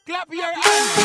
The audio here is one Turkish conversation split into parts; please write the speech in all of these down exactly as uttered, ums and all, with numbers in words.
Clap your hands.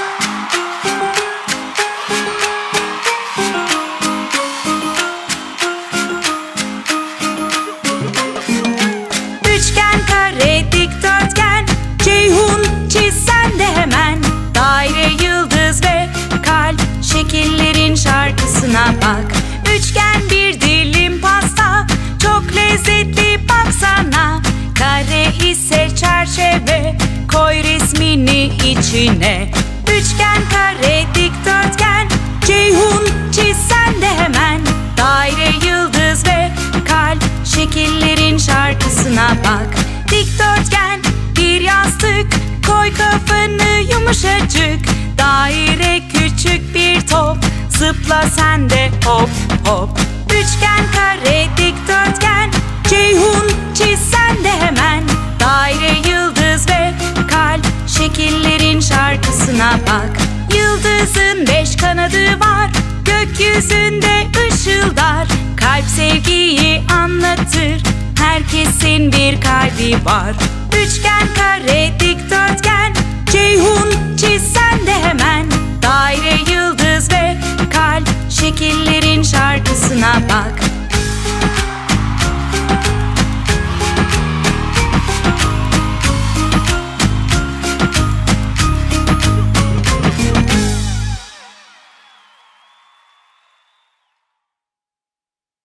Üçgen, kare, dikdörtgen, Ceyhun çiz sen de hemen. Daire, yıldız ve kalp, şekillerin şarkısına bak. Üçgen bir dilim pasta, çok lezzetli baksana. Kare ise çerçeve, koy resmini içine. Üçgen, kare, dikdörtgen, Ceyhun çiz sen de hemen. Daire, yıldız ve kalp, şekillerin şarkısına bak. Dikdörtgen bir yastık, koy kafanı yumuşacık. Daire küçük bir top, zıpla sen de hop hop. Üçgen, kare, dikdörtgen, Ceyhun çiz sen de hemen. Daire, yıldız ve kalp, şekillerin şarkısına bak. Yıldızın beş kanadı var, gökyüzünde ışıldar. Kalp sevgiyi anlatır, herkesin bir kalbi var. Üçgen, kare, dikdörtgen, Ceyhun çiz sen